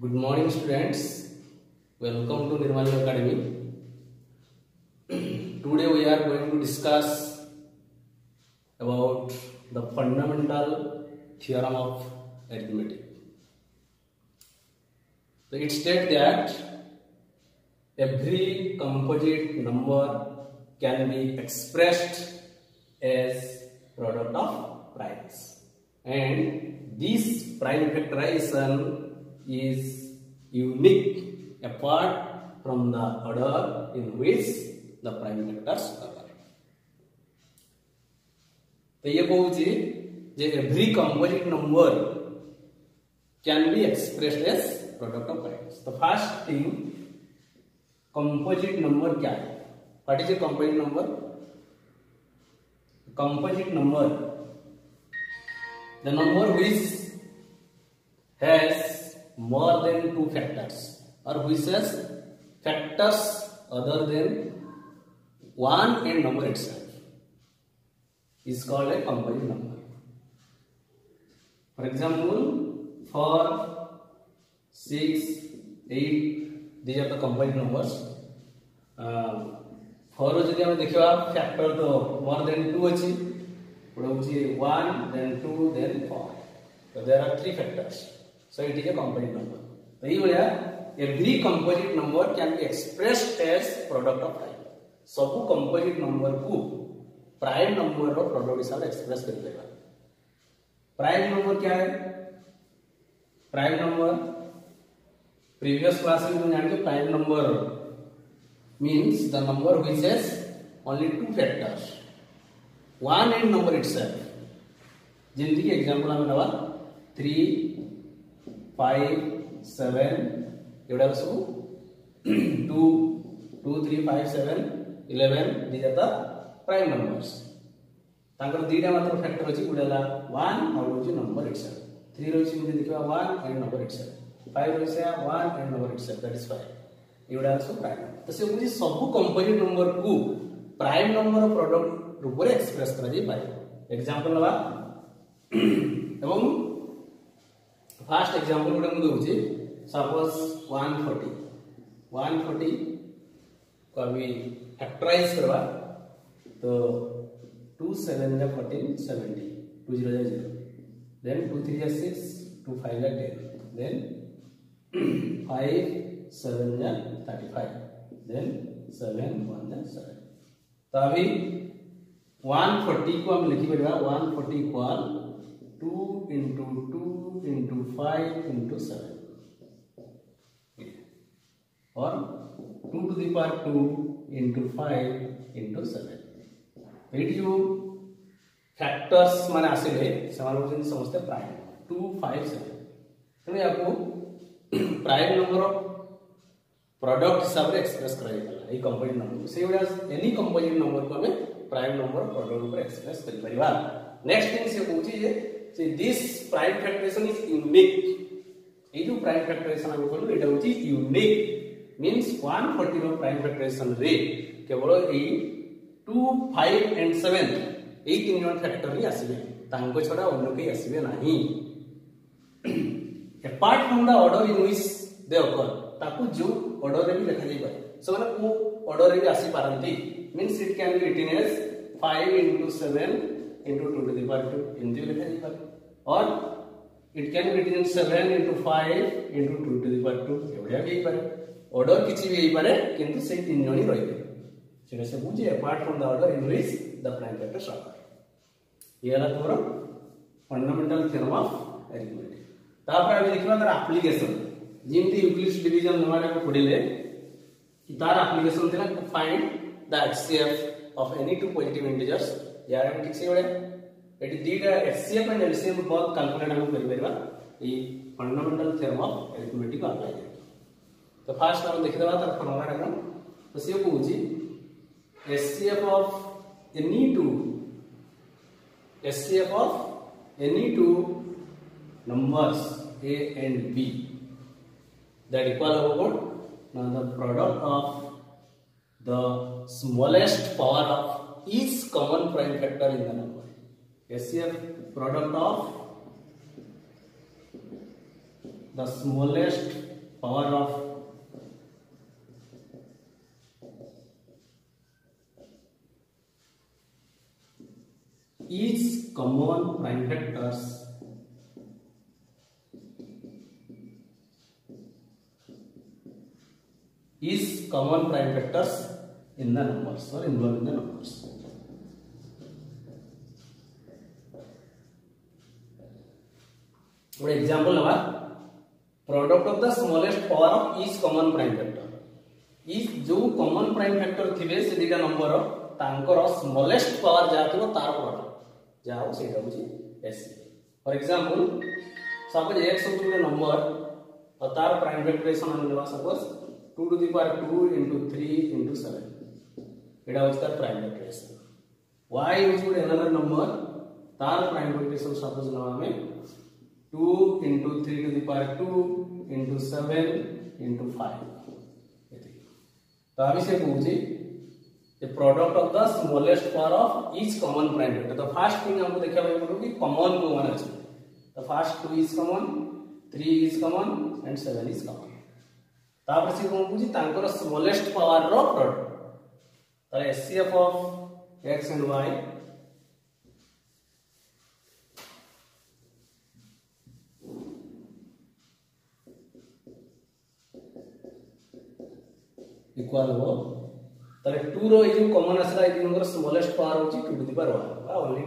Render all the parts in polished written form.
Good morning, students. Welcome to Nirmali Academy. Today we are going to discuss about the fundamental theorem of arithmetic. So it states that every composite number can be expressed as product of primes, and this prime factorization is unique apart from the order in which the prime factors occur. तो ये कहूँ जे every composite number can be expressed as product of primes. The first thing, composite number क्या है? What is a composite number? Composite number, the number which has more than two factors or which has factors other than one and number itself is called a composite number. For example, 4, 6, 8, these are the composite numbers. 4 जदि हम देखिबा factor तो more than 2 अछि, पुरा होछि 1 then 2 then 4. So there are 3 factors. So it is a composite number. So ये बोलिया every composite number can be expressed as product of prime. सब composite number को prime number रो product हिसाब से express कर देगा. Prime number क्या है? Prime number previous class में हमने जान के prime number means the number which has only two factors, one and number itself. जिनकी एग्जांपल हमें नवा 3, 5, 7 एवढा असो 2, 3, 5, 7, 11 these are the prime numbers. तांकर दीटा मात्र फैक्टर अछि गुडेला 1 और होछि नंबर itself. 3 रोछि मुझे देखिबा 1 and number itself. 5 रोछि 1 and number itself, that is 5. एवढा असो प्राइम. तो से मुझे सब कंपोजिट नंबर को प्राइम नंबर ऑफ प्रोडक्ट रूप में एक्सप्रेस करा जाय पारे. एग्जांपल नवा एवं फर्स्ट एग्जांपल गुडे मु दोछि. सपोज 140 को अभी फैक्टराइज करबा तो 2 7 जा 14 70 2 0 जा 0 देन 2 3 जा 6 2 5 जा 10 देन 5 7 जा 35 then 7 1 जा 7. तो अभी 140 को हम लिखी परिबा 140 इक्वल 2 into 2 into 5 into 7 और 2 to the power 2 into 5 into 7. एटी जो फैक्टर्स माने आसिले समान होजन समझते प्राइम 2 5 7. तने आपको प्राइम नंबर ऑफ प्रोडक्ट हिसाब से एक्सप्रेस करा जायला ए कंपोजिट नंबर से एनी कंपोजिट नंबर को हमें प्राइम नंबर प्रोडक्ट ऊपर एक्सप्रेस कर परिबा. नेक्स्ट थिंग से पूछी जे this prime factorization is unique. ए जो प्राइम फैक्टराइजेशन हम बोलु एटा होची यूनिक मींस 140 रो प्राइम फैक्टराइजेशन रे केवल ए 2 5 and 7 ए तीन जन फैक्टर ही आसीबे, तांको छडा अन्य के आसीबे नाही. Apart from the order in which they occur, ताकू जो ऑर्डर रे भी लिखा जाय पारे सो माने को ऑर्डर रे भी आसी पारंती. Means it can be written as 5 into 7 into 2 to the power 2 इनती लिखा जाय पारे, और it can be written 7 into 5 into 2 to the power 2 एवढा भी पारे. ऑर्डर किछि भी हेई पारे किंतु से तीन जणी रहिबे सेटा से बुझे apart from the order in which the prime factors are. ये हला तोर फंडामेंटल थ्योरम ऑफ अरिथमेटिक. तापर हम देखबा तर एप्लीकेशन जिनती यूक्लिड्स डिवीजन नमारे को पढिले तार एप्लीकेशन थिला to find the HCF of any two positive integers. यार हम ठीक से ओडे एटी दीटा एचसीएफ एंड एलसीएम बहुत कैलकुलेट हम करि परबा ई fundamental theorem of arithmetic apply करे. तो फर्स्ट हम देखि देबा तार फॉर्मूला डाकम. तो से कहूची HCF of any two numbers a and b that equal about now the product of the smallest power of each common prime factor in the number. HCF product of the smallest power of each common prime factors in the numbers or involved in the numbers. For example, product of the smallest power of each common prime factor. Each जो common prime factor थिबे से दिटा number तांकर smallest power जा थिबो तार product जाओ सेटा होची s. For example, suppose x होची नंबर और तार prime factorization हम लेवा suppose 2 to the power 2 into 3 into 7. एटा होची तार prime factorization. y होची another number तार prime factorization suppose लेवा हमें 2 into 3 to the power 2 into 7 into 5. तो अभी से पूछे the product of the smallest power of each common prime factor. तो first thing हमको देखा भाई बोलो कि common को वन है. तो first 2 is common, 3 is common and 7 is common. तापर से कौन पूछी तांकर smallest power रो product. तो SCF of x and y equal हो ताले 2 रो जो कॉमन आसला इति नंबर स्मॉलेस्ट पावर होची 2 टू द पावर 1 बा ओनली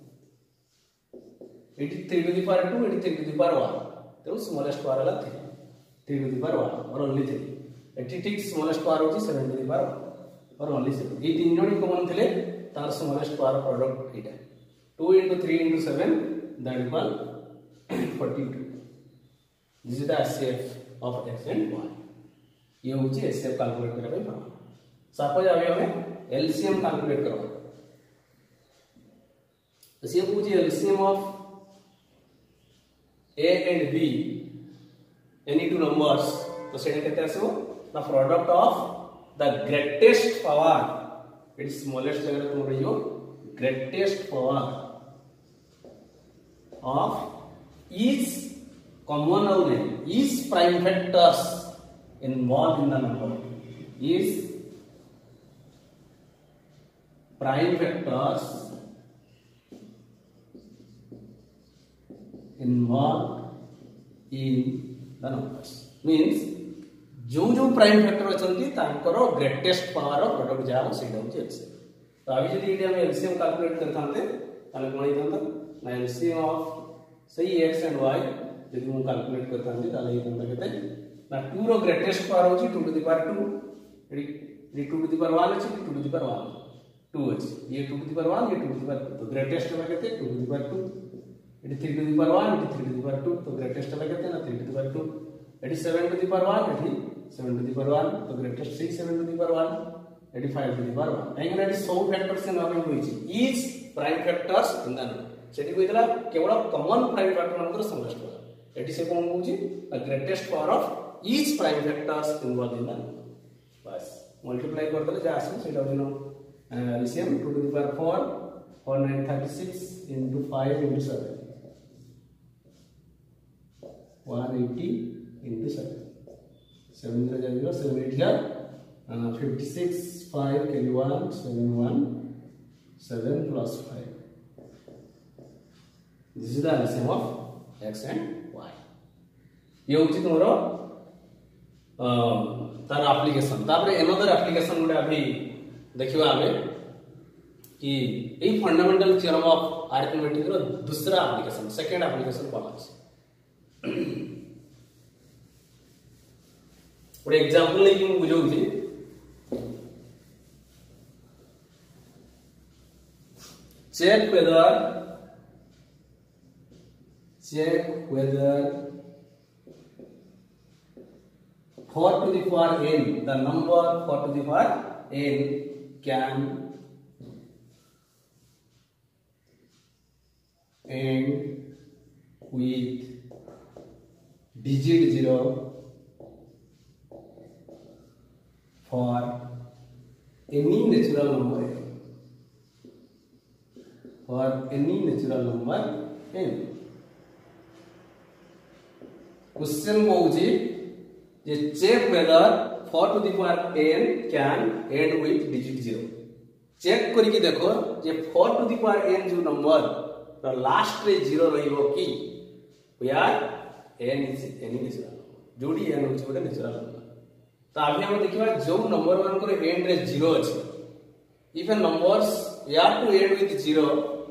2 इति 3 टू द पावर 2 इति 3 टू द पावर 1 तो स्मॉलेस्ट पावर वाला 3 टू द पावर 1 और ओनली 3 इति ठीक स्मॉलेस्ट पावर होची 7 टू द पावर 1 और ओनली 7 ई तीन जोड़ी कॉमन थिले तार स्मॉलेस्ट पावर प्रोडक्ट इटा 2 into 3 into 7 that equal 42. This is the SCF of x and y. ये होची एससीएफ कैलकुलेट करबे पड़ा. सपोज अभी हमें एलसीएम कैलकुलेट करबा. तो से पूछी LCM of a and b any two numbers तो सेटा केते आसो the product of the greatest power it smallest जगह तुम रहियो greatest power of each common और each prime factors involved in the number is prime factors involved in the numbers means जो जो प्राइम फैक्टर अछंती तांकर ग्रेटेस्ट पावर ऑफ प्रोडक्ट जाओ सेटा होची एलसीएम. तो अभी जदी इडी हम एलसीएम कैलकुलेट करथांते ताले कोन इथांता ना एलसीएम ऑफ सही x and y जदी हम कैलकुलेट करथांते ताले इथांता केते ना 2 रो ग्रेटेस्ट पावर होची 2 टू द पावर 2 ये 2 टू द पावर 1 अछि 2 टू द पावर 1 2 अछि ये 2 टू द पावर 1 ये 2 टू द पावर 2 तो ग्रेटेस्ट वाला केते 2 टू द पावर 2 ये 3 टू द पावर 1 ये 3 टू द पावर 2 तो ग्रेटेस्ट वाला केते ना 3 टू द पावर 2 ये 7 टू द पावर 1 ये 7 टू द पावर 1 तो ग्रेटेस्ट 6 7 टू द पावर 1 ये 5 टू द पावर 1 एंगना ये सब फैक्टर्स से नाम होईची each prime factors in the number सेठी कोइतला केवल कॉमन प्राइम फैक्टर नंबर समझ लो एटी से कोन होची greatest power of each prime factors involved in the number. बस multiply कर दले जा आसो सेटा दिनो LCM 2 to the power 4 936 into 5 into 7 180 into 7 7 0 7 8 56 5 carry 1 7 1 7 plus 5. This is the LCM of x and y. ये होची तुम्हारा तार एप्लीकेशन तापर एनदर एप्लीकेशन गुडा अभी देखिबा हमें कि ए फंडामेंटल थ्योरम ऑफ अरिथमेटिक रो दूसरा एप्लीकेशन सेकंड एप्लीकेशन कोन अछि. और एग्जांपल ले कि बुझौ छी check whether 4 to the power n, the number 4 to the power n can end with digit 0 for any natural number n. For any natural number n. Question को जे check whether 4 to the power n can end with digit 0 check करके देखो जे 4 to the power n जो नंबर तो last रे 0 रहिबो की यार n इज एनी नेचुरल जोडी n होची गोटे नेचुरल नंबर तो अभी हम देखिबा जो नंबर मान को एंड रे 0 अछि इफ ए नंबर्स यार to end with 0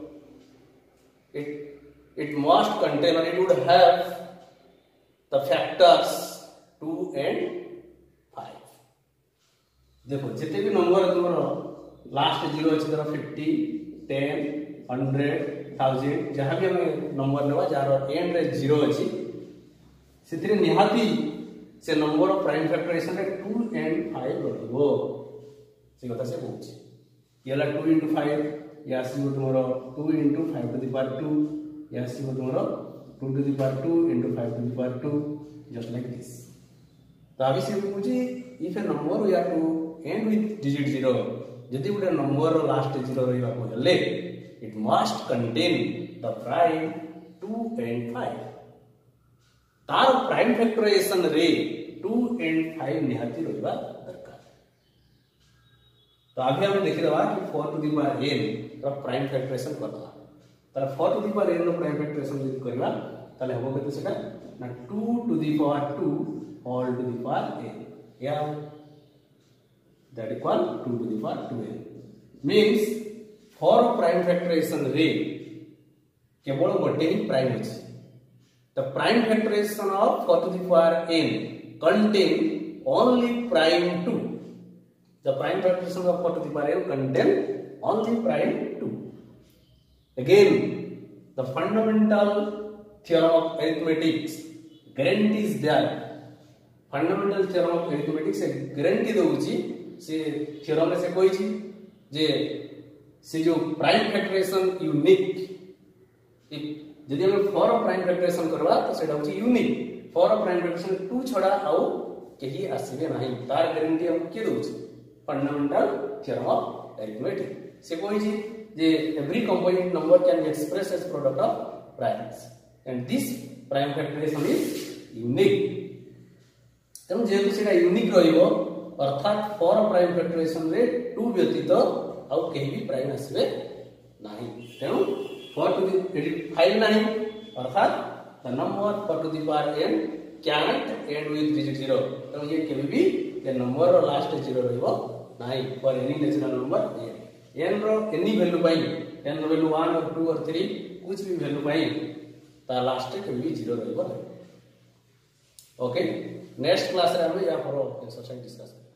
it must contain or it would have the factors 2 and 5 देखो जितने भी नंबर तुमरो लास्ट 0 अछि तर 50 10 100 1000 जहां भी हम नंबर लेवा जार एंड रे 0 अछि सेतिरे निहाती से नंबर ऑफ प्राइम फैक्टराइजेशन रे 2 and 5 रहबो से कथा से कहूची येला 2 into 5 या सी तुमरो 2 into 5 to the power 2 या सी तुमरो 2 to the power 2 into 5 to the power 2 just like this तो अभी से पूछी if a number we are to end with digit 0 यदि गोटे नंबर लास्ट 0 रहिबा को हले it must contain the prime 2 and 5 तार प्राइम फैक्टराइजेशन रे 2 and 5 निहाती रहिबा दरकार तो अभी हम देखि दबा कि 4 to the power n रो प्राइम फैक्टराइजेशन करला तार 4 to the power n रो प्राइम फैक्टराइजेशन यदि करबा ताले होबो केते सेटा ना 2 to the power 2 all to the power n yeah that equal 2 to the power 2n means for prime factorization रे केवल गोटे ही प्राइम अछि the prime factorization of 4 to the power n contain only prime 2 the prime factorization of 4 to the power n contain only prime 2 again the fundamental theorem of arithmetic guarantees that fundamental theorem of arithmetic से guarantee दोउची से theorem रे से कोइची जे से जो प्राइम factorisation unique यदि हम 4 प्राइम फैक्टराइजेशन करबा तो सेटा होची यूनिक 4 प्राइम फैक्टराइजेशन 2 छोड़ा आउ केही आसीबे नाही तार गारंटी हम के दोउची फंडामेंटल थ्योरम ऑफ अरिथमेटिक से कोइची जे every component number can be expressed as product of primes and this prime factorization is unique तेणु जेहेतु सेटा यूनिक रहिबो अर्थात 4 प्राइम फैक्टराइजेशन रे 2 व्यतीत आउ केही भी प्राइम आसीबे नाही तेणु 4 to the 5 नाही अर्थात the number 4 to the power n cannot end with digit 0 तेणु ये केभी भी ये नंबर रो लास्ट 0 रहिबो नाही for any natural number n रो एनी वैल्यू पाई n रो वैल्यू 1 और 2 और 3 कुछ भी वैल्यू पाई ता लास्ट केभी भी 0 रहिबो ओके नेक्स्ट क्लास रे हम या फॉर एक्सरसाइज डिस्कस